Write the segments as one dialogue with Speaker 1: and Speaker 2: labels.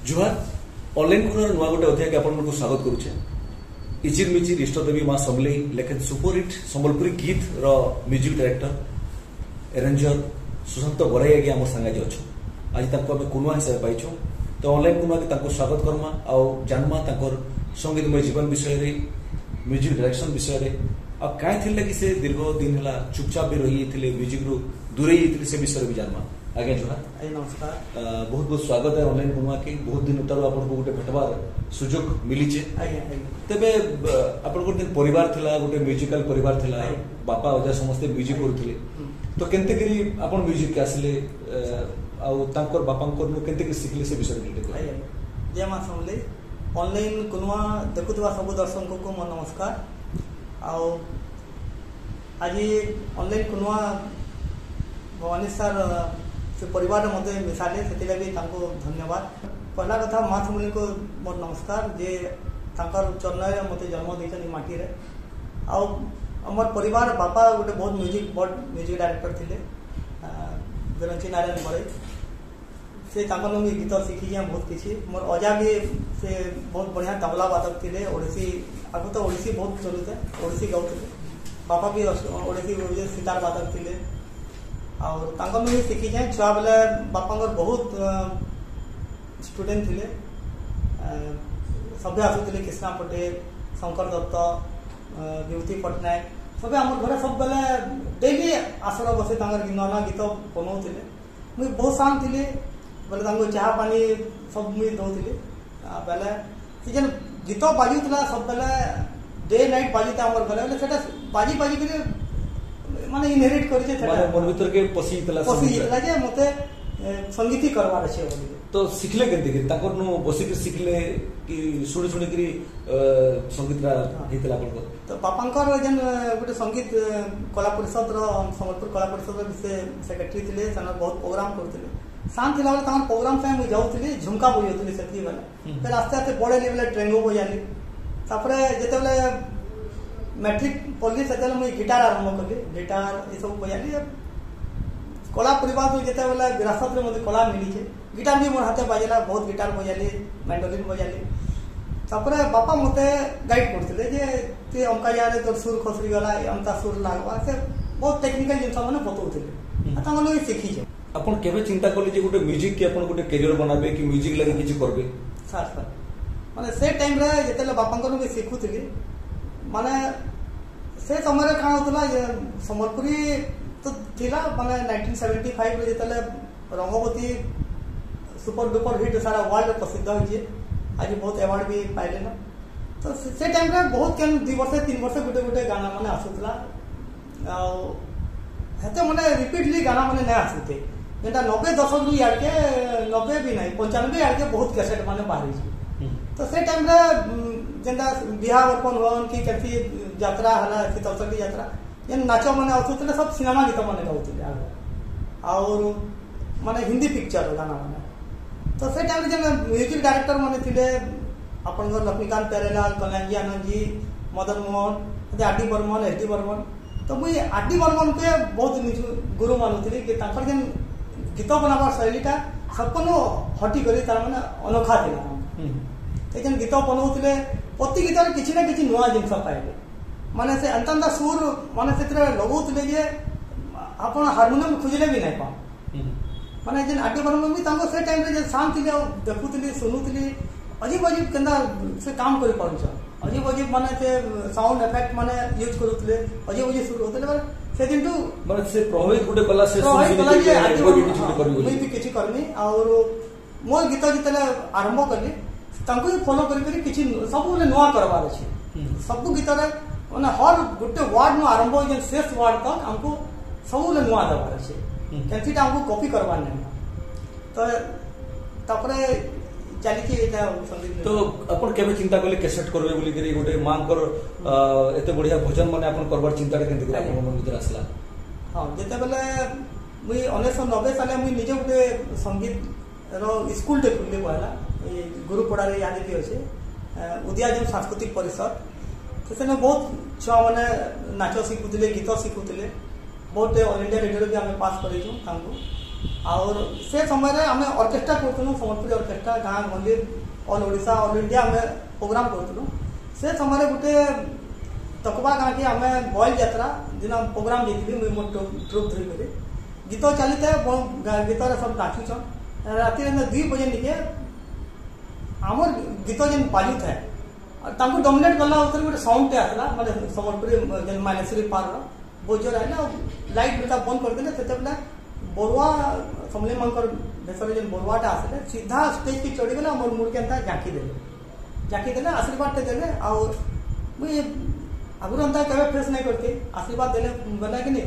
Speaker 1: जुहार online Kunar नुआ गोटे अध्याय के आपन को स्वागत करूछे। इचिर मिचिर इष्टदेवी मां समलेई लेखित सुपरहिट संबलपुरी गीत रो music director arranger Sushant Barai आगे आम संगे अच्छे आज तक आम कुनुआ हिसाब से पाइछो। तो ऑनलाइन कुनुआ के स्वागत करमा आ जानमा संगीतमय जीवन विषय रे म्यूजिक डायरेक्शन विषय रे आ काई थिले कि से दीर्घ दिन हला चुपचाप भी रही थिले म्यूजिक रु दूरे ही से विषय भी जानमा। आगे जुहार
Speaker 2: नमस्कार,
Speaker 1: बहुत बहुत स्वागत है ऑनलाइन कुनुआ के। बहुत दिन उतार आपन को गोटे भेटबार सुजोग मिलीचे। तबे आपन को दिन परिवार थिला गोटे म्यूजिकल परिवार थिला, बापा अजा समस्त म्यूजिक करथिले। तो केनते करी आपन म्यूजिक के आसले आ तांकर बापांकर नु केनते के सिखले से विषय मिलते।
Speaker 2: जय मां समले ऑनलाइन कुनुआ देखुतवा सब दर्शक को मोर नमस्कार। आ आज ऑनलाइन कुनुआ भवानी सर से परिवार मत मिसाले से धन्यवाद। पहला कथा माँ समली को मोर नमस्कार जे चरण मत जन्म देते माटी रे। आमर परिवार बापा गोटे बहुत म्यूजिक डायरेक्टर थे बिरंची नारायण बड़े से गीत शिखी बहुत किसी। मोर अजा भी से बहुत बढ़िया तबला वादक थे। ओडिसी आगु तो ओडिसी बहुत चलुते, ओडिसी गाँव। बापा भी ओडिसी सितार वादक थे और भी शिखी जाए। छुआ बेले बापा बहुत स्टूडेंट थे, सभे आसुले कृष्णा पटेल, शंकर दत्त, विभूति पट्टनायक सब आम घर सब बेले डेली आसन बसे नूआ नूआ गीत बनाऊे। मुझे बहुत शांत थी बोले चाह पानी सब मुझे दौली बेले सी गीत बाजुला सब बेले डे नाइट बाजुता आम घर बेले बाजी बाजी कर माने इनहेरिट करिसे
Speaker 1: मन भीतर के पसीला
Speaker 2: जे मते संगीत ही करवार अछि।
Speaker 1: तो सिखले केनते कि ताकर नु बसी के सिखले कि सुनी सुनी करी संगीत रा हेतला आपन को।
Speaker 2: तो बापांकर जन गोटे संगीत कला परिषद रो संबलपुर कला परिषद रो सेक्रेटरी थिले। सना बहुत प्रोग्राम करथिले। शांत थिला बेले तार प्रोग्राम से मुझे जाउथिले झुमका बजौथिले सेती बेले। फिर आस्ते आस्ते बड़े लेवल ट्रेंगो बजाली। तापरे जेते बेले मैट्रिक पढ़ली से मुझे गिटार आरंभ कली। गिटार ये सब बजाली। कला परिवार जो जिते बेले विरासत में मत कला मिली है। गिटार भी मोर हाथे बाजला, बहुत गिटार बजाली, मैंडोलिन बजाली। तापरे बापा मते गाइड करथिले जे ते अंका यारे तोर सुर खसरी गला, अंता सुर लागवा से बहुत टेक्निकल जिंस माने बतौथिले। आता माने सिखी जे
Speaker 1: अपन केबे चिंता करली जे गोटे म्यूजिक के अपन गोटे करियर बनाबे कि म्यूजिक लागि किछि करबे।
Speaker 2: सर माने से टाइम रे जेतेले बापांकर भी सिखुथिली माने से समय क्या होता संबलपुरी तो थिला माने 1975 रे जतले रंगवती सुपर डुपर हिट सारा वर्ल्ड प्रसिद्ध होइए। आज बहुत अवार्ड भी पाइले ना। तो से टाइम रे बहुत केन 2 वर्ष 3 वर्ष गुटे गुटे गाना माने आसुतला आ हेते माने रिपीटली गाना माने नै आसुते। जेटा 90 दशक रु यार के 90 भी नहीं 95 यार के बहुत कैसेट माने बाहरी छी। तो से टाइम रे जेंदा बिहार अर्पण होन कि कैसी यात्रा हला कि तौसर की यात्रा जेन नाचो माने आसुतले सब सिनेमा गीत माने गाउतले और माने हिंदी पिक्चर गाना माने। तो से टाइम जे म्यूजिक डायरेक्टर माने थिले अपन घर लक्ष्मीकांत प्यारेलाल, कल्याण जी आनंद जी, मदन मोहन, आरडी बर्मन, एसडी बर्मन। तो मुझे आरडी बर्मन के बहुत गुरु मानुଥିଲି कि तांकर जेन गीत बनाबार शैलीटा सबको हटी करी तार माने अनोखा थिला। जेन गीत बनाउଥିଲେ प्रति गीत किसी ना किसी नुआ जिनस पाइले माने से अंतंदा सुर माने से लगौଥିଲେ जे आपण हारमोनियम खोजले भी नहीं पा माने जेन आटी बर्मन भी तांको से टाइम रे जे शांत थिले देखुଥିଲି सुनुଥିଲି अजीब अजीब केंदा से काम करि पारुछ। अजीब अजीब माने से साउंड इफेक्ट माने यूज करूଥିଲେ अजीब अजीब सुर होतले से दिन
Speaker 1: माने से प्रभावित गुटे कला से
Speaker 2: सुनी भी किछि करनी और मोर गीत जितले आरंभ करली तांको ही फॉलो करी किछि सब नुआ करबार अछि। सब गीत रे माने हर गुटे वर्ड नु आरंभ हो जे शेष वर्ड तक हमको सब नुआ दबार अछि। केनथिटा हमको कॉपी करबार नहीं। तो तापरे चली के एटा संगीत। तो
Speaker 1: अपन केबे चिंता करले कैसेट करबे बोली करी गोटे मांकर एते बढ़िया भजन माने अपन करबार चिंता केनते करी अपन मन भीतर आसला।
Speaker 2: हां जेते बेले मुई 1990 साले मुई निजे गोटे संगीत रो स्कूल टे खुलले पहला गुरुपड़ा रे याद भी अच्छे उदयाजन सांस्कृतिक परिषद। तो से बहुत छुआ मैंने नाच शिखुले, गीत शिखुले। बहुत ऑल इंडिया रेडियो भी आम पास कर और से समय आम ऑर्केस्ट्रा करूँ सम्बलपुरी ऑर्केस्ट्रा गाँ गली ऑल ओडिशा ऑल इंडिया आम प्रोग्राम करूँ से समय गोटे तकवा गाँ के आम बॉयल यात्रा दिन प्रोग्राम जाइए मुझे मोर ट्रुप धरिक गीत चली था गीत सब नाचुचन राति 2 बजे निके आमर गीत जेन बाजू था डोमिनेट कला गोटे साउंड टे आसला माने सम्बलपुरी जेन माइलेश्वरी पार बोझर आइला लाइट बेटा बंद करदे से बरुआ समले मांकर भेसर जेन बरुआटा आसले सीधा स्टेज की चढ़ी गला मोर मुड़ के एंता झाँकी देले आशीर्वाद टे देले और मुझे आगुरी अंता केवे फेस नहीं करती आशीर्वाद देले गला कि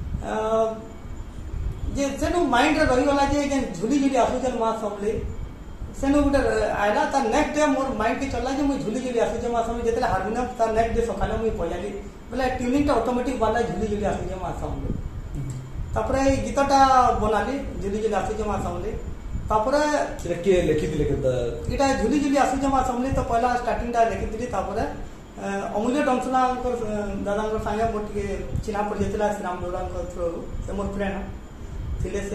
Speaker 2: जे सेनु माइंड रे रही गला जे जेन झुली झुली आसुचन मां समले सेनु गुटे आइला तार नेक्स्ट डे मोर माइंड के चला जे मुई झुली झुली आसुचे मां समले जेते हारमोनियम तार नेक्स्ट डे सकाले मुई पजाली बोले ट्यूनिंग टा ऑटोमेटिक वाला झुली झुली आसुचे मां समले तापरे गीतटा बनाली झुली झुली आसुचे मां समले तापरे
Speaker 1: के लिखि दिले के
Speaker 2: इटा झुली झुली आसुचे मां समले तो पहला स्टार्टिंग टा लिखि दिली तापरे अमूल्य डंसला दादा संगे मोर टिके चिन्हा पड़ जाता श्रीराम गौड़ा थ्रू से मोर फ्रेंड थिले से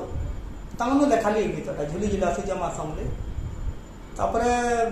Speaker 2: आउ लेखाली गीतटा झुली झुली आसी जमा समले तापरे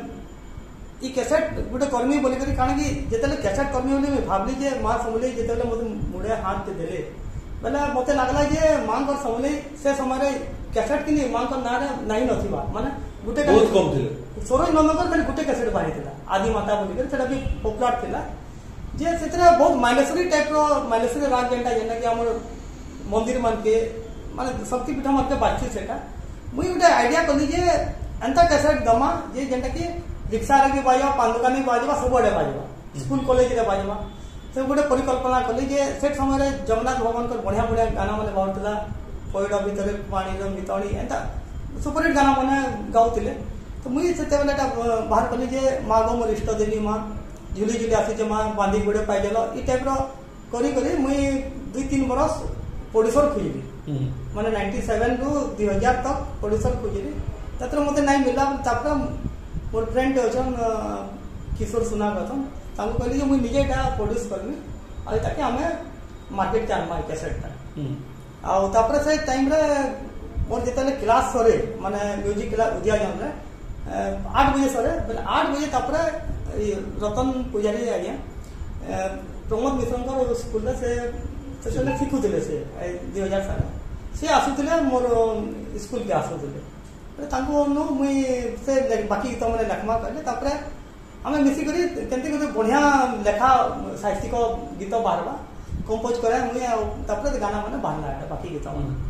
Speaker 2: ई कैसेट गोटे कर्मी बोलिक कारण कि जिते कैसेट कर्मी बोली मुझे भावली जे माँ समले जिते मत मुड़े हाथ देले बोले मत लगला जे माँ को समले से समय कैसेट कि माँ को ना नहीं नथिबा माने गोटे
Speaker 1: बहुत कम थिले
Speaker 2: सरोज नंदकर खाली गोटे कैसेट बाहरी थिला आदि माता बोलिक सेटा भी पॉपुलर थिला जे सेतरे बहुत माइलेश्वरी टाइप रो माइलेश्वरी राग जेंटा जेना कि हमर मंदिर मान के माने शक्तिपीठ मान के बातचीत सेटा मुई गोटे आइडिया कली जे एंता कैसेट दमा जे जेंटा कि रिक्शा रे बाजवा पान दुकान में बाजवा सबडे बाजवा स्कूल कॉलेज रे बाजवा से गोटे परिकल्पना कली जे से समय रे जगन्नाथ भगवान को बढ़िया बढ़िया गाना माने बाउतला पयडा भीतर पानी रो मितणी एंता सुपरहिट गाना माने गाउतिले तो मुई सेते बेलेटा बाहर कली जे माँ गो मोर इष्ट देवी माँ झुली झुली आसी जे माँ बांधी गोड़े पाइदेल ई टाइप रो करी मुई 2-3 बरस प्रोड्यूसर खोजली माने 97 रु 2000 तक प्रोड्यूसर खोजली तत्र मते नहीं मिला तापर मोर फ्रेंड अछन किशोर सुना गथन ताको कहली जे मुई निजे एटा प्रोड्यूस करबी आ ताके हमें मार्केट चारमा कैसेट ता आ तापर से टाइम रे मोर जेतले क्लास सरे माने म्यूजिक क्लास उदिया जान रे 8 बजे सरे बोले 8 बजे तापर रतन पुजारी आज्ञा प्रमोद मिश्र स्कूल से शिखुले से 2000 साल से आसुले मोर स्कूल के आसुले मुई से बाकी गीत मैंने लेखमा कहले आम मिसिक केमती बढ़िया लेखा साहित्यिक गीत बाहरवा कंपोज करे मुई गाना मैंने बाहरला बाकी गीत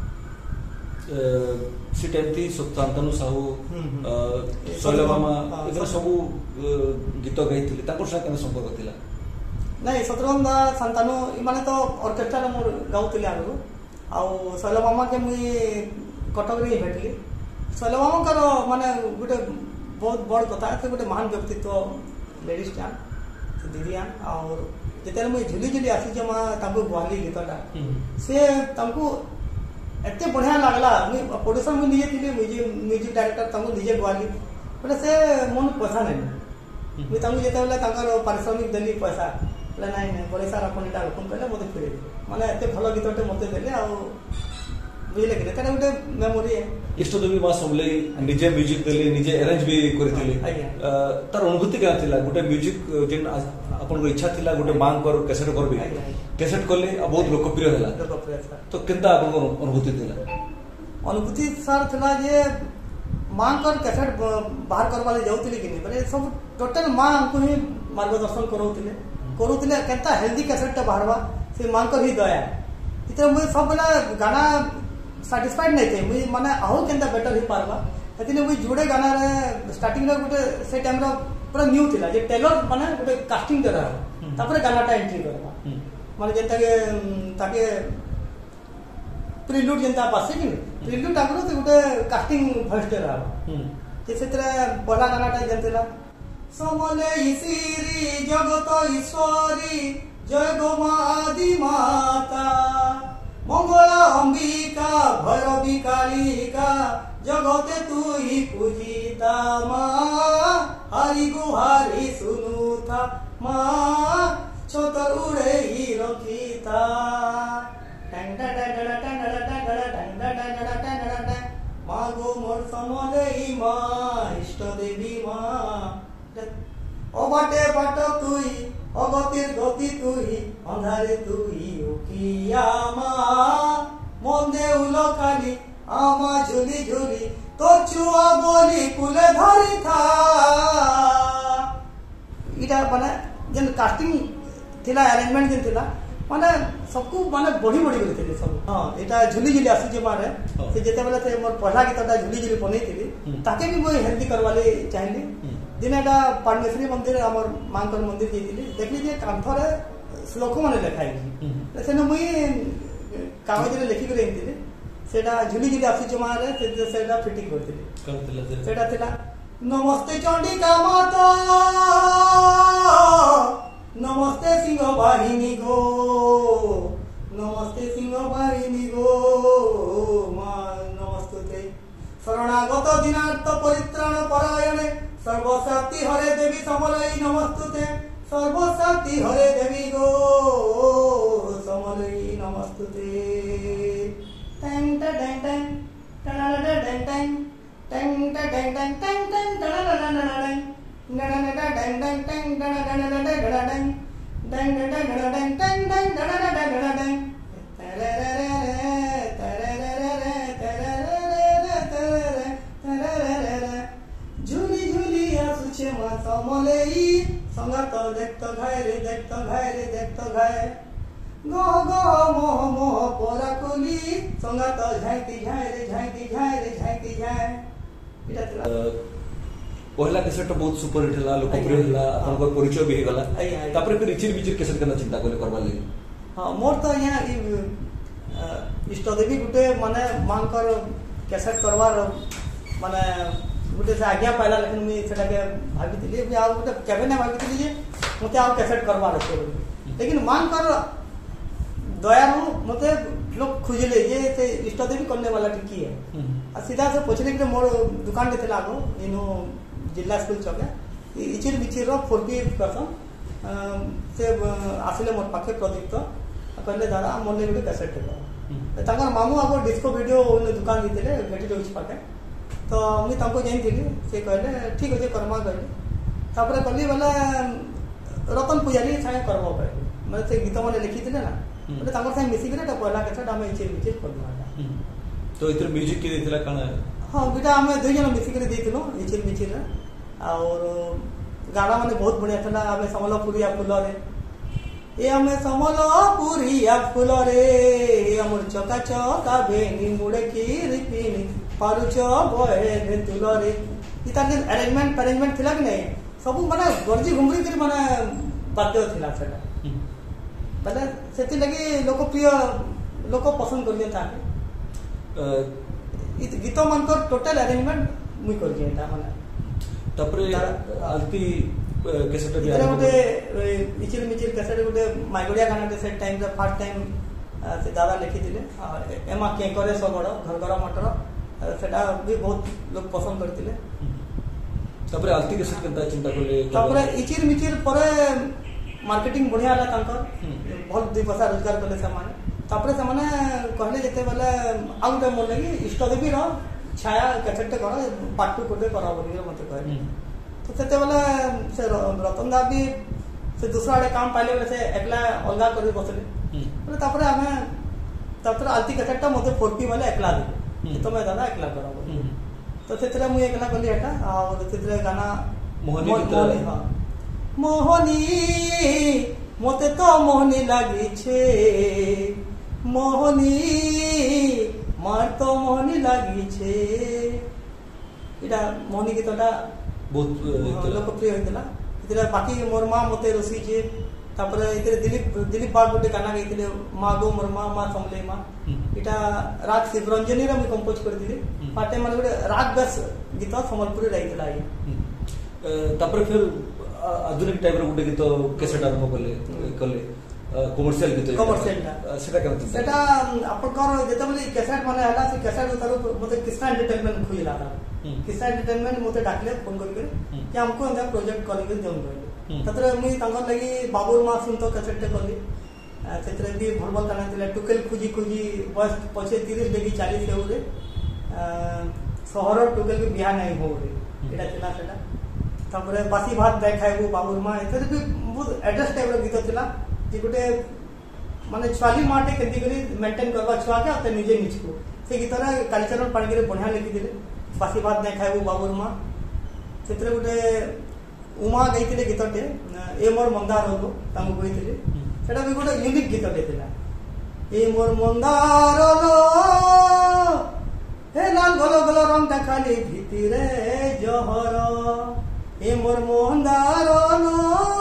Speaker 1: से टाइम थी सत्तांतनु साहू शैलमामा एगरा सब गीत गाइथिले ताकर सा केना संपर्क थिला
Speaker 2: नहीं शत्रुघ्न शांतानु इमाने तो ऑर्केस्ट्रा रे मोर गाउतिले आगु आउ शैलमामा के मुई कटक रे भेटली शैलमामा कर माने गोटे बहुत बड़ कथा है गोटे महान व्यक्तित्व लेडीज टान दीदिया और जेते मुई झुली झुली आसी जमा ताको गुआली गीतटा से ताको एते बढ़िया लागला मुई प्रोड्यूसर मुई निजे थिले म्यूजिक डायरेक्टर ताको निजे गुआली बोले से मन पैसा नहीं मुई ताको जेते बेला ताकर पारिश्रमिक देली पैसा बोले नहीं बोले सार अपन एटा रकम कहले मते फेरे माने एते भलो गीतटे मते देले आ बुझले कि तेना गोटे मेमोरी है
Speaker 1: इष्ट देवी मां समले निजे म्यूजिक देले निजे अरेंज भी करथिले तार अनुभूति क्या थिला गोटे म्यूजिक जेन अपन को इच्छा थिला गोटे मांग पर कैसेट करबे कैसेट करले बहुत लोकप्रिय हला तो केनता अपन को अनुभूति थिला
Speaker 2: अनुभूति सर थिला जे मांग कर कैसेट बाहर करवाले जाउतिले कि नहीं सब टोटल मां हमको ही मार्गदर्शन करूतिले केनता हेल्दी कैसेट बाहरवा से मांग कर ही दया इतने मुझे सब बेला गाना सैटिस्फाइड नहीं थे मुझे माने आहु केनता बेटर ही पारवा एतिने मुझे जुड़े गाना रे स्टार्टिंग रे गोटे से टाइम रे पूरा न्यू थिला जे टेलर माने गोटे कास्टिंग करा तापर गानाटा एंट्री करवा माने जेंता के ताके प्रिल्यूड जेंता पासे कि प्रिल्यूड आगरो से गोटे कास्टिंग फर्स्ट रहा जे सेतरे बड़ा गानाटा जेंतला समले ईश्वरी जगत ईश्वरी जय गो आदि माता मंगला अंबिका भैरवी कालिका जगते तू ही पूजिता माँ हरि गुहारी सुनुता माँ छोतर उड़े ही रखीता दुखिया मन्दे उलकाली आमा झुली झुली तो चुआ बोली कुले धरी था इटा माने जन कास्टिंग थिला अरेंजमेंट जन थिला माने सबको माने बढ़ी बढ़ी कर थिले सब हां एटा झुली झुली आसी जे मारे से जेते बेले से मोर पहला गीतटा झुली झुली बनै थिली ताके भी मोय हेल्दी करवाले चाहली दिनेटा पारमेश्वरी मंदिर हमर मांकर मंदिर जेतिली देखली जे कांथरे श्लोक माने लिखाई सेन मुई कागज रे लिखि करे थिले सेटा झुली झुली आसी जे मारे सेटा फिटिंग करथिले सेटा थिला नमस्ते चंडिका माता नमस्ते सिंह वाहिनी गो नमस्ते सिंह वाहिनी गो नमस्ते शरणागत दिनार्थ परित्राण परायणे सर्वशक्ति हरे देवी समलई नमस्तुते सर्वशक्ति हरे देवी गो समलई नमस्तुते टैंग टैंग टैंग टैंग टैंग टैंग टैंग टैंग टैंग टैंग टैंग झुली झुली आसुचे समलई संगात देखत घाय रे देखत घाय गो गो मोह मोह पराकुली संगात झाइती झाय रे
Speaker 1: पहला कैसेट बहुत सुपर हिट हला लोकप्रिय हला आपन परिचय भी गला तापर फिर इचिर बिचिर कैसेट करना चिंता करले करबा ले
Speaker 2: हां मोर तो यहाँ इष्ट देवी गुटे माने मांकर कैसेट करवार माने गुटे से आज्ञा पाइला लेकिन मी सेटा के भाबितिली मी आ गुटे केबे ने भाबितिली जे मते आ कैसेट करवार अछि लेकिन मांकर दया मते लोग खुजले जे से इष्ट देवी करने वाला की है आ सीधा से पूछले कि मोर दुकान दे थला गो इनो जिला स्कूल चौके इचिर बिचिर रो 40 पर्सन से आसिले मोर पाखे प्रोजेक्ट कहले दादा मोर ले कैसेट दे तांगर मामू आगो डिस्को वीडियो ओने दुकान दिले गेटी रोज पाखे तो मी तांको जाइन दिली से कहले ठीक होजे कर्मा कहले तापर कली वाला रतन पुजारी छाय करबो पे मतलब से गीत माने लिखि दिले ना बोले तांगर से मिसी करे तो पहला कैसेट हम इचिर बिचिर करना
Speaker 1: तो इतर म्यूजिक के देथिला काना
Speaker 2: हां बेटा हमें दुई जन मिसी करे देथिलो इचिर बिचिर और गाना माने बहुत बढ़िया था हमें समलपुरिया फूल रे ए हमें समलपुरिया फूल रे हमर चका चका बेनी मुड़े की रिपिनी पारुच बहे रे तुल रे इता के अरेंजमेंट थिला कि नहीं सब माने गरजी घुमरी के माने बाध्य थिला सेटा माने सेति लगी लोकप्रिय लोक पसंद करले था गीत मानकर टोटल अरेंजमेंट मुई कर जेता माने
Speaker 1: तपरे आलती कैसेट भी
Speaker 2: इतने गोटे इचिर मिचिर कैसेट गोटे माइगोड़िया गाना के सेट टाइम रे फर्स्ट टाइम से दादा लिखि दिले एमा के करे सबड़ घर घर मटर सेटा भी बहुत लोग पसंद करतिले
Speaker 1: तपरे आलती कैसेट केनता चिंता करले
Speaker 2: तपरे इचिर मिचिर परे मार्केटिंग बढ़िया हला तांकर बहुत दुई पैसा रोजगार करले से माने तपरे से माने कहले जते बेले आउ टाइम मोर लगी इष्ट देवी रो छाया कैसेट कर पार्ट 2 कोटे करा बोली मते कहले तो सेते बेले से रतन दा भी से दूसरा वाले काम पाइले बेले से एकला अलगा कर बसले बोले तपरे हमें तपरे आलती कैसेट मते 40 वाले एकला दे तो मैं दादा एकला करा बोली तो सेतरे मु एकला करली हटा और सेतरे गाना मोहनी हां मोहनी मते तो मोहनी लागी छे मोहनी मार तो मोहनी लागी छे इटा मोहनी गीतटा बहुत लोकप्रिय होइतला इतरे बाकी मोर मां मते रोसी जे तापर इतरे दिलीप बाग गोटे गाना गाइतिले मां गो मोर मां समले मां इटा राग शिवरंजनी रे मु कंपोज कर दिले पाटे माने गोटे राग बेस गीत समलपुरी रहितला
Speaker 1: तापर फिर आधुनिक टाइप रो गोटे गीत कैसेट आरंभ कले कमर्शियल गीत सेटा केमति
Speaker 2: सेटा आपकर जेते बोली कैसेट माने हला से कैसेट उतारो मते कृष्णा एंटरटेनमेंट खुइला था कृष्णा एंटरटेनमेंट मते डाकले फोन करके कि हमको अंदर प्रोजेक्ट करके जोन करले ततरे मुई तांगर लगी बाबूर मां सुन तो कैसेट करली सेतरे भी भलबल गाना थिले टुकेल खुजी खुजी बस पछे 30 डेगी 40 हेउरे शहर टुकेल के बियाह नहीं हो रे एटा थिला सेटा तापरे बासी भात दे खाइबो बाबूर मां एतरे भी बहुत एड्रेस टाइप रो गीत थिला जे गोटे माने छुआली माटे केंती करी मेंटेन करबा छुआ के आते निजे निचको से गीत रे कालीचरण पाणगी रे बढ़िया लिखि दिले बासी बात नहीं खाइबो बाबूर मां सेतरे गुटे उमा गईतिले गीतटे ए मोर मंदार हो तांगो गईतिले सेटा भी गुटे यूनिक गीतटे थिला ए मोर मंदार लो हे लाल गलो गलो रंग ता खाली भीतिरे जहर ए मोर मंदार लो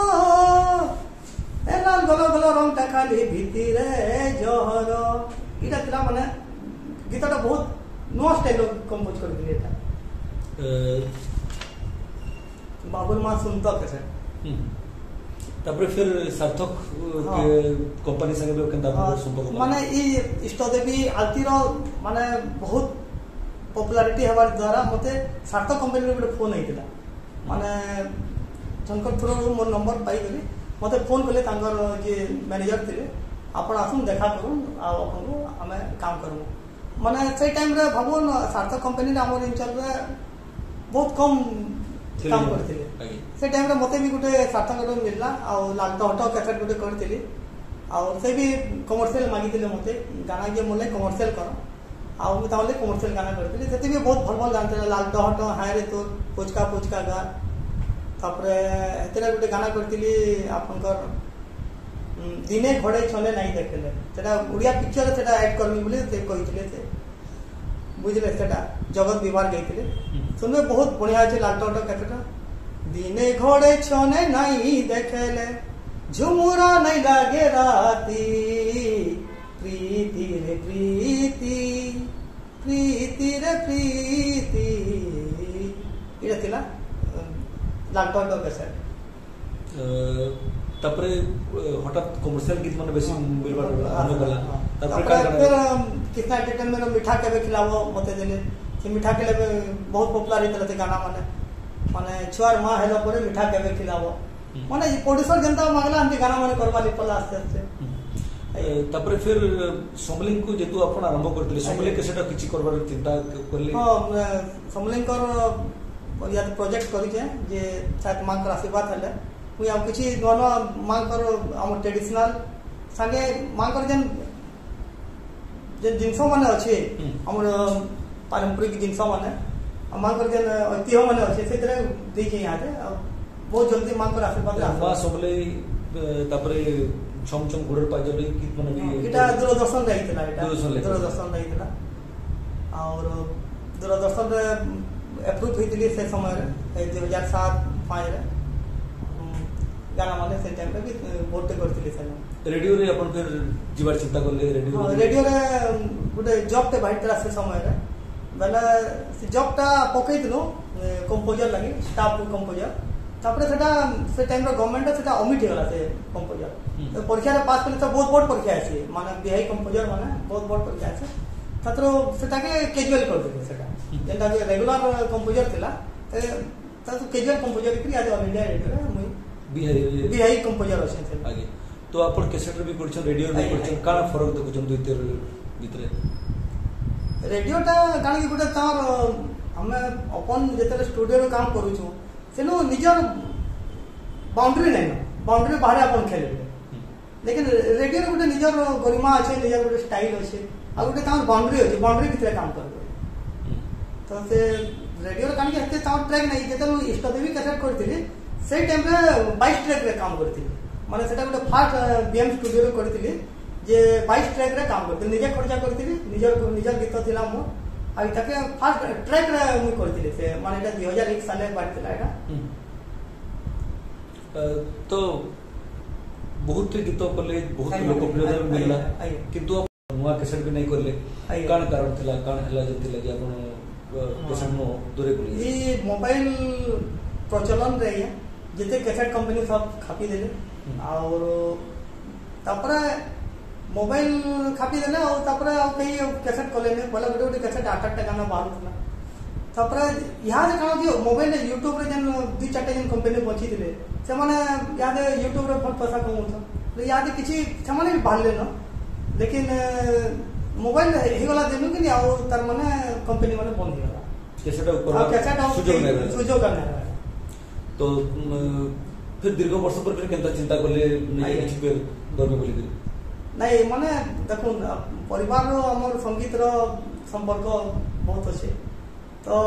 Speaker 2: ए लाल गलो गलो रंग ता खाली भीतिरे जहर इटा तिला माने गीतटा बहुत नो स्टाइल कंपोज कर दिले था बाबुल मां सुनता कैसे
Speaker 1: तापर फिर सार्थक कंपनी संगे भी केनता संपर्क
Speaker 2: माने ई इष्टदेवी आलती रो माने बहुत पॉपुलैरिटी हवार द्वारा मते सार्थक कंपनी रे फोन आइतिला माने जंकर थ्रू मोर नंबर पाई गली मते फोन कले तांगर जे मैनेजर थिले आपण आसुन देखा करू आ अपन को हमें काम करू माने से टाइम रे भाबोन सार्थक कंपनी रे हमर इंचार्ज रे बहुत कम काम करथिले से टाइम रे मते भी गुटे सार्थक रे मिलला आ लागतो हटो कैसेट गुटे करथिली आ से भी कमर्शियल मागी दिले मते गाना जे मोले कमर्शियल करो आ मु ताले कमर्शियल गाना करथिली सेते भी बहुत भल भल जानते लागतो हटो हाय रे तो पुचका पुचका गा तापरे एतरे गुटे गाना करथिली आपनकर दिने घोड़े छले नहीं देखले सेटा उड़िया पिक्चर सेटा ऐड करमी बोले से कहिथिले से बुझले सेटा जगत विभाग गईथिले सुनबे बहुत बढ़िया छै लागतो हटो कैसेट दिने घोड़े छने नहीं देखले झुमुरा नहीं लागे राती प्रीति रे प्रीति प्रीति रे प्रीति इरा थिला लागतो हटो कैसेट तापरे हठात कमर्शियल गीत माने बेसी मिलबार आरंभ कला तापरे का फिर कितना एंटरटेनमेंट मीठा केबे खिलावो मते देले कि मीठा केले बहुत पॉपुलर हितले ते गाना माने छुआर मां हेलो परे मीठा केबे खिलावो माने प्रोड्यूसर जनता मांगला हम गाना माने करवा लिपला आस्ते आस्ते
Speaker 1: तापरे फिर समलिंग को जेतु आपण आरंभ करतले समलिंग के सेटा किछि करबार चिंता करले
Speaker 2: हां समलिंग कर या प्रोजेक्ट करि जे जे शायद मां कर आशीर्वाद हले कोई हम किछि दोनो मां कर हम ट्रेडिशनल संगे मां कर जन जे जिंसो माने अछि हमर पारंपरिक जिंसो माने मां कर जन ऐतिह्य माने अछि से तरह देई छै यहां रे बहुत जल्दी मां कर आशीर्वाद
Speaker 1: मां सबले तापरे छम छम गुडर पाजले गीत माने भी
Speaker 2: इटा दूरदर्शन रहितला इटा दूरदर्शन रहितला और दूरदर्शन रे अप्रूव होइतली से समय रे 2007-5 रे गाना माने से टाइम पे भी वोट करथिले से
Speaker 1: रेडियो रे अपन फिर जीवार चिंता करले
Speaker 2: रेडियो रे गुटे जॉब ते बाइटला से समय रे बेला से जॉब ता पकई दिनो कंपोजर लागि स्टाफ कंपोजर तापरे सेटा से टाइम रे गवर्नमेंट सेटा ओमिट गेला से कंपोजर परीक्षा रे पास करले तो बहुत बड़ परीक्षा आसी माने बिहाई कंपोजर माने बहुत बड़ परीक्षा आसी तत्रो सेटा के कैजुअल कर देले सेटा जेंटा के रेगुलर कंपोजर थिला त कैजुअल कंपोजर करी आज ऑल इंडिया रेडियो रे मुई बिहाई कंपोजर अछि
Speaker 1: आगे तो आपण कैसेट रे भी करछ रेडियो रे भी करछ काना फरक देखु जम दुइतर भीतरे
Speaker 2: रेडियो ता कानी कि गुटे तार हमें अपन जेतले स्टूडियो रे काम करू छु सेनो निजर बाउंड्री नै बाउंड्री बाहर अपन खेले लेकिन रेडियो रे गुटे निजर गरिमा अछि निजर गुटे स्टाइल अछि आ गुटे तार बाउंड्री अछि बाउंड्री भितरे काम करबो तो से रेडियो रे कानी कि एते तार ट्रैक नै जेतले इष्टदेवी कैसेट करथिली से टाइम रे 22 ट्रैक रे काम करथिली माने सेटा गुटे फास्ट बीएम स्टूडियो रे करथिली जे 22 ट्रैक रे काम करथिली निजे खर्चा करथिली निजर गीत थिला मो आ ताके फास्ट ट्रैक रे मु करथिली से माने एटा 2001 साले बाटला एटा
Speaker 1: तो बहुत गीत करले बहुत लोकप्रियता मिलला किंतु नुआ कैसेट भी नहीं करले कान कारण थिला कान हला जति लगे आपण कैसेट नो दूरे करले
Speaker 2: ई मोबाइल प्रचलन रे जेते कैसेट कंपनी सब खापी देले और तापरे मोबाइल खापी देले और तापरे आ कई कैसेट कोले ने बोला गुटे कैसेट 8-8 गाना बाहर था तापरे यहां से कहा कि मोबाइल ने YouTube रे जन 2-4 जन कंपनी बची दिले से माने याद YouTube रे बहुत पैसा कमाउ छ याद किछि से माने बाहर ले न लेकिन मोबाइल हे वाला देनु कि और तार माने कंपनी माने बंद हो गला
Speaker 1: कैसेट ऊपर
Speaker 2: सुजोग करना
Speaker 1: तो फिर दीर्घ वर्ष पर फिर केंता चिंता करले नहीं किछि पे दरमे बोली
Speaker 2: नहीं माने देखुन परिवार हमर संगीत रो संपर्क बहुत अच्छे तो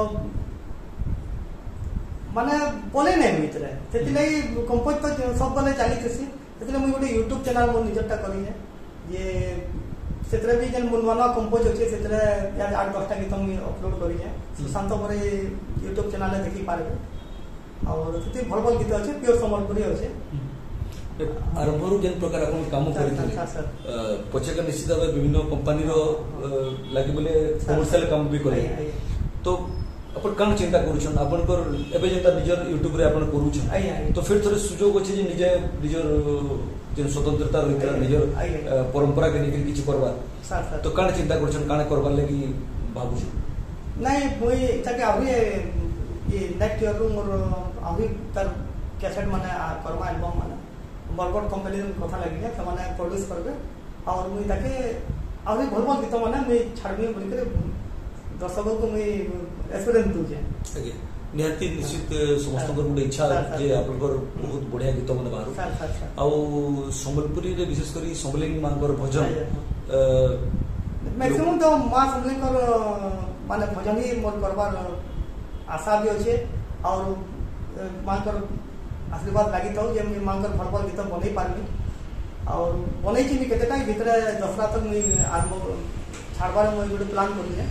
Speaker 2: माने बोले नहीं मित्र सेति लई कंपोज तो सब बोले चली थसी सेति मुई गोटे यूट्यूब चैनल मोर निजरटा करी है ये सेतरे भी जन मुनवाना कंपोज अच्छे सेतरे या 8-10टा गीत मुई अपलोड करी है सुशांत परे यूट्यूब चैनल ले देखि पारबे और सेति भल भल गीत अच्छे प्योर संबलपुरी अच्छे
Speaker 1: आरंभरू जेन प्रकार अपन काम करथिले पछेका निश्चित भाव विभिन्न कंपनी रो लागि बोले कमर्शियल काम भी करे तो अपन कौन चिंता करूछन अपन पर एबे जेंता निजर यूट्यूब रे अपन करूछन तो फिर थोड़े सुजोग अछि जे निजर जेन स्वतंत्रता रहितरा निजर परंपरा के निकल किछि करबा तो कौन चिंता करूछन काने करबा लागि भाबुछ
Speaker 2: नहीं मुई ताके अभी ये नेक्स्ट ईयर रो मोर अभी तर कैसेट माने करबा एल्बम माने बरबड़ कंपनी कथा लगी है ସେମାନେ प्रोड्यूस करबे और मुई ताके अभी भल भल गीत माने मुई छाड़बी बोल के दर्शक को मुई एक्सपीरियंस दूजे
Speaker 1: आगे निहाती निश्चित समस्त को गुडे इच्छा जे आपनकर बहुत बढ़िया गीत माने बाहर आ संबलपुरी रे विशेष करी संबलिंग मानकर भजन
Speaker 2: मैक्सिमम तो मां संबलिंग कर माने भजन ही मोर करबार आशा भी अच्छे और मानकर आशीर्वाद लगी था जे मुई मांकर भल भल गीत बनै पारबी और बनै छी केतेटा भीतर दसरा तक मुई आरंभ छाड़बार मुई गोटे प्लान करू जे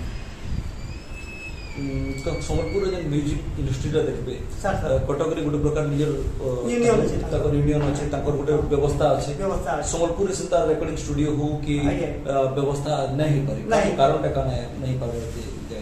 Speaker 1: तो संबलपुर जेन म्यूजिक इंडस्ट्री रा देखबे कटक रे गोटे प्रकार निजर
Speaker 2: यूनियन अछि
Speaker 1: ताकर यूनियन अछि ताकर गोटे व्यवस्था अछि संबलपुर रे सेता रिकॉर्डिंग स्टूडियो हो कि व्यवस्था नहीं पारे कारणटा काने नहीं पारे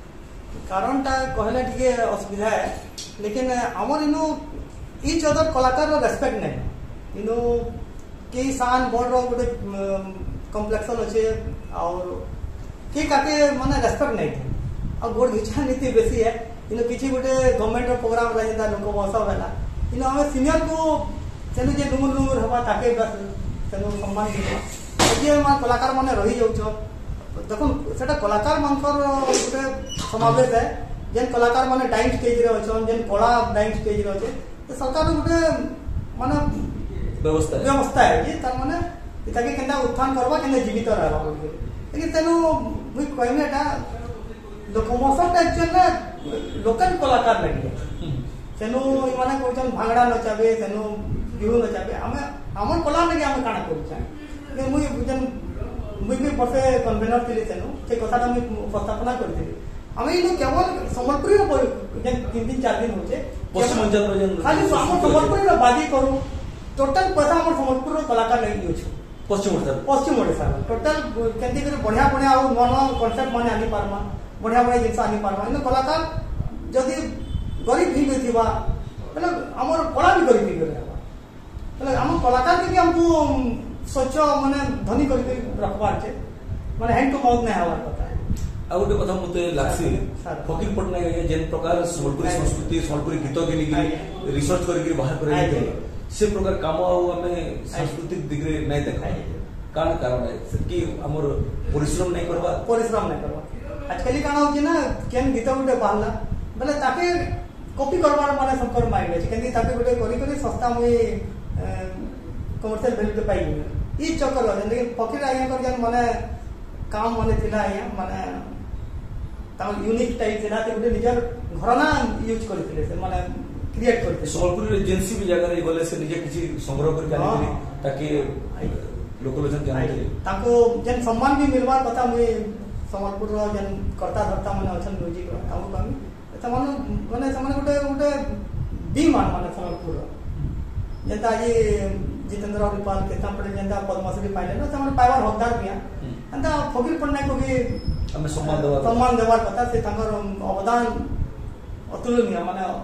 Speaker 2: कारणटा कहले ठीक असुविधा है लेकिन हमर इनो ईच अदर कलाकार रेस्पेक्ट नहीं इनो के शान बोर्ड रो गोटे कॉम्प्लेक्सन अच्छे और के काके माने रेस्पेक्ट नहीं थे और गोड़ घिचा नीति बेसी है इनो किछि गोटे गवर्नमेंट रो प्रोग्राम ला जेता लोक महोत्सव हैला इनो हम सीनियर को सेनु जे लुमुर हवा ताके बस सेनु सम्मान दिबा जे मा कलाकार माने रही जाउछ देखो सेटा कलाकार मानकर गोटे समावेश है जेन कलाकार माने डाइन स्टेज रे अछन जेन कला डाइन स्टेज रे अछे सरकार गोटे माने व्यवस्था है जे तार माने इताके केनदा उत्थान करबा केनदा जीवित रहबा लेकिन तेनु मुई कहमेटा लोकमोसटा एक्चुअली लोकल कलाकार लगी तेनु माने कोचन भांगड़ा नचाबे तेनु बिहु नचाबे हमें हमर कला लगी हम काना करूछा ले मुई जन मुई भी परसे कन्वेनर थिले तेनु से कथाटा मुई उपस्थापना करथिले हमें इनो केवल संबलपुरी रो जन 3-4 दिन होचे
Speaker 1: पश्चिम अंचल जन
Speaker 2: खाली हम संबलपुरी रो बादी करू टोटल पैसा हमर संबलपुर रो कलाकार लगी होछ पश्चिम ओडिसा टोटल केंती करे बढ़िया बढ़िया और नवा कांसेप्ट माने आनी पारमा बढ़िया बढ़िया जिंस आनी पारमा इनो कलाकार जदी गरीब भी होइथिबा मतलब हमर कला भी गरीब भी रहबा मतलब हम कलाकार के हमको सोचो माने धनी करके रखबार छे माने हैंड टू माउथ नै हवार कथा
Speaker 1: आ गोटे कथा मते लागसी फकीर पटनायक जेन प्रकार संबलपुरी संस्कृति संबलपुरी गीत के निकली रिसर्च करके बाहर करे से प्रकार काम हमें सांस्कृतिक दिगरे नहीं देखा कान कारण है कि हमर परिश्रम नहीं करबा
Speaker 2: आजकल काना होची ना केन गीत गुटे बाहला बोले ताके कॉपी करबार माने संकर माइंड है केंदी ताके गुटे करी करी सस्ता मुई कमर्शियल वैल्यू के पाई ई चक्कर है लेकिन फकीर आया कर जन माने काम माने थिला आया माने ता यूनिक टाइप थिला ते गुटे निजर घरना यूज करथिले से माने क्रिएट करते
Speaker 1: संबलपुर एजेंसी भी जगह रे गले से निजे किछि संग्रह कर जानि ताकि लोक लोचन जानते
Speaker 2: ताको जन सम्मान भी मिलवार कथा मुई संबलपुर रो जन कर्ता धर्ता माने अछन म्यूजिक रो ताको कमी माने समान गोटे बीमान माने संबलपुर जेता ये जितेंद्र रिपाल केता पड़े जेता पद्मश्री पाइले न समान पाइबार हकदार बिया अंता फकीर पटनायक को भी
Speaker 1: हमें सम्मान
Speaker 2: देवार कथा से तांकर अवदान अतुलनीय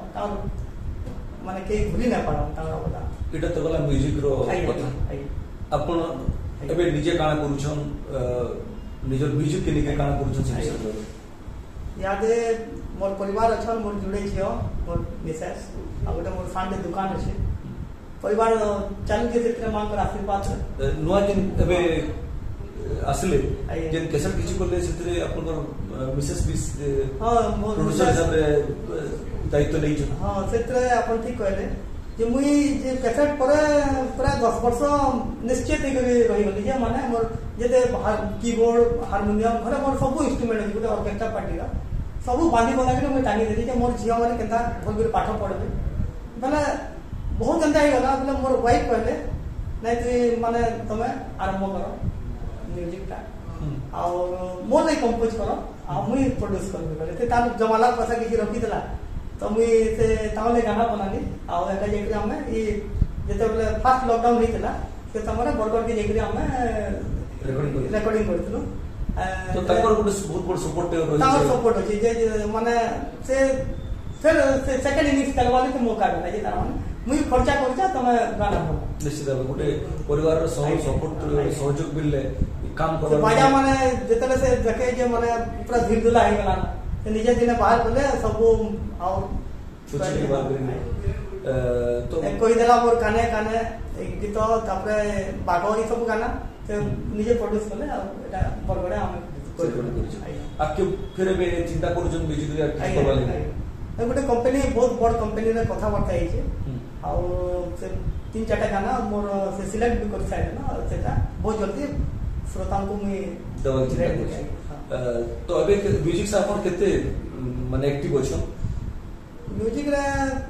Speaker 2: माने के भूली ना पारा तांकर अवदान
Speaker 1: इटा तो गला म्यूजिक रो कथा आपण एबे निजे काना करूछन निजर म्यूजिक के निके काना करूछन से
Speaker 2: यादे मोर परिवार अछन मोर जुड़े छियो मोर मिसेस आ गोटे मोर फांडे दुकान अछि परिवार चालू के क्षेत्र मांग कर आशीर्वाद
Speaker 1: नुआ दिन एबे असले जेन केसर किछि कोले सेतरे आपन मिसेस बिस
Speaker 2: हां मोर
Speaker 1: प्रोड्यूसर हिसाब रे दायित्व नै छ
Speaker 2: हां सेतरे आपन ठीक कहले जे मुई जे कैसेट पर प्राय 10 वर्ष निश्चित रही गली जे माने मोर जेते कीबोर्ड हारमोनियम घरे मोर सब इंस्ट्रूमेंट अछि गोटे ऑर्केस्ट्रा पार्टी रा सब बांधी बना के मुई टांगी देली जे मोर झिया माने केनता भल कर पाठ पढबे बेले बहुत एंता ही गला बेले मोर वाइफ कहले नहीं तू माने तमे आरंभ करो म्यूजिक टा और मोर नहीं कंपोज करो आ मुई प्रोड्यूस करबे कहले ते तार जमाला पैसा किछि रखी देला तो मुई से तावले गाना बनानी आ एटा जेकरी हमें ई जेते बेले फर्स्ट लॉकडाउन हेतिला से तमरे बड़गड़ के जेकरी हमें रिकॉर्डिंग करथिलु
Speaker 1: तो तकर गुड बहुत बड़ सपोर्ट रही
Speaker 2: तार सपोर्ट अछि जे माने से फिर से सेकंड इनिंग्स करवाले के मौका देला जे तार माने मुई खर्चा तमे गाना बना
Speaker 1: निश्चित भाव गोटे परिवार रो सपोर्ट सहयोग मिलले काम कर
Speaker 2: बाजा माने जेतले से देखे जे माने पूरा धीर दुला हे गला से निजे दिने बाहर बोले सब और
Speaker 1: कुछ की बात करेंगे तो
Speaker 2: कोई देला मोर काने काने गीत तापरे बागो ई सब गाना से निजे प्रोड्यूस करले और एटा बरगडे हम
Speaker 1: आपके फिर बे चिंता करू जन म्यूजिक रे ठीक करवा ले
Speaker 2: गोटे कंपनी बहुत बड़ कंपनी रे कथा बार्ता हे छे और से 3-4 गाना मोर से सिलेक्ट भी कर साइड ना सेटा बहुत जल्दी श्रोताओं को मैं
Speaker 1: दवा तो अबे म्यूजिक से अपन केते माने एक्टिव होछन
Speaker 2: म्यूजिक रे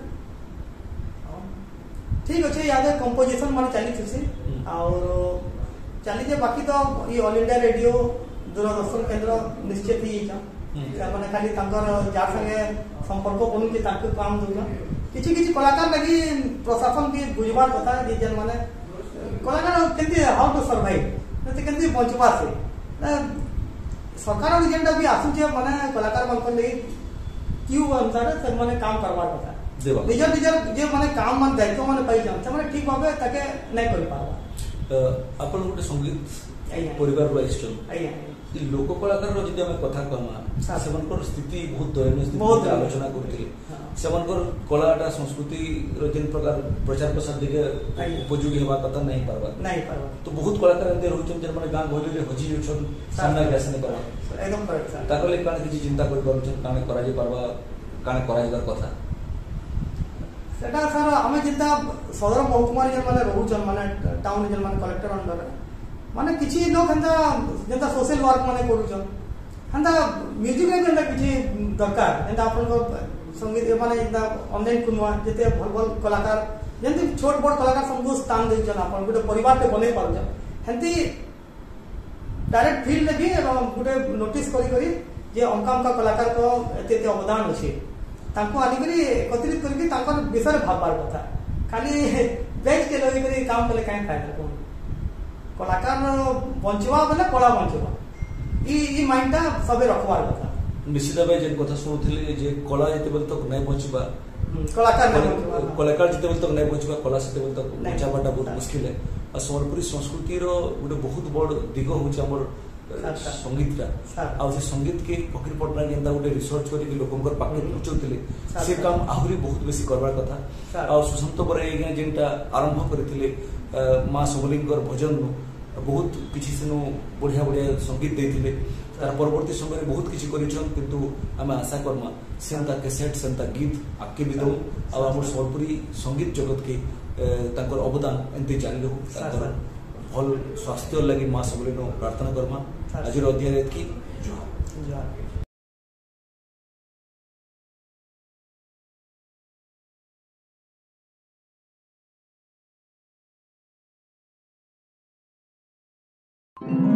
Speaker 2: ठीक अछि याद है कंपोजिशन माने चली थुसी और चली जे बाकी तो ये ऑल इंडिया रेडियो दूरदर्शन केंद्र निश्चित ही छ माने खाली तांकर जा संगे संपर्क कोनु जे तांके काम दुला किछि किछि कलाकार लगी प्रशासन की बुझबार कथा जे जन माने कलाकार केते हाउ टू सर्वाइव नते केते बचबा से सरकार जेंडा भी आसु जे माने कलाकार मन को लगी क्यों अनुसार से माने काम करबार कथा निजर निजर जे माने काम मन दायित्व माने पाई जान से माने ठीक भाबे ताके नै करि पाबा
Speaker 1: अपन गोटे संगीत परिवार रो आइस्टल ई लोक कलाकार रो जदि हम कथा कहमा सेमनकर स्थिति बहुत दयनीय स्थिति आलोचना करथिले सेमनकर कलाटा संस्कृति रो जिन प्रकार प्रचार प्रसार दिके उपयोगी हेबा कथा नै पारबा तो बहुत कलाकार एते रहउछन जे माने गां गहली रे हजी जछन सामना के आसने पारबा
Speaker 2: एकदम करेक्ट सर
Speaker 1: ताकले काने किछि चिंता करि पारुछन काने करा जे पारबा काने करा जेबार कथा
Speaker 2: सेटा सर हमें जितना सदर महकुमा जे माने रहउछन माने टाउन जे माने कलेक्टर अंडर माने किछि लोग हंदा जेंता सोशल वर्क माने करूछन हंदा म्यूजिक रे जेंता किछि दरकार जेंता अपन को संगीत माने जेंता ऑनलाइन कुनवा जेते भल भल कलाकार जेंति छोट बड़ कलाकार सबको स्थान देछन अपन गोटे परिवार के बने पारछन हंती डायरेक्ट फील्ड लगी गोटे नोटिस करी जे अंका कलाकार को एते अवदान अछि तांको आली करी एकत्रित करके तांकर विषय भाबबार कथा खाली बेच के लगी करी काम कले काहे फायदा को कलाकार बंचवा बेले कला बंचवा ई माइंडटा सबे रखवार कथा
Speaker 1: निश्चित भाई जेन कथा सुनुथिले जे कला जेते बेल तक नै बंचबा कलाकार जेते बेल तक नै बंचबा कला सेते बेल तक बंचाबाटा बहुत मुश्किल है आ संबलपुरी संस्कृति रो गोटे बहुत बड़ दिग होछ हमर संगीतटा आ से संगीत के फकीर पटना जेंदा गोटे रिसर्च करी के लोकंकर पाखे पहुंचौथिले से काम आहुरी बहुत बेसी करबार कथा आ सुसंत बरे जेंटा आरंभ करथिले मां सबलिंगर भजन बहुत किछि सेनु बढ़िया बढ़िया संगीत देथिले तार परवर्ती समय रे बहुत किछि करिछन किंतु हमें आशा करमा सेंता कैसेट सेंता गीत आके भी दो आ हमर संबलपुरी संगीत जगत के तांकर अवदान एंते जारी रहू तांकर भल स्वास्थ्य लगी मां सबलिनो प्रार्थना करमा आजिर अध्याय की जोहार
Speaker 3: जोहार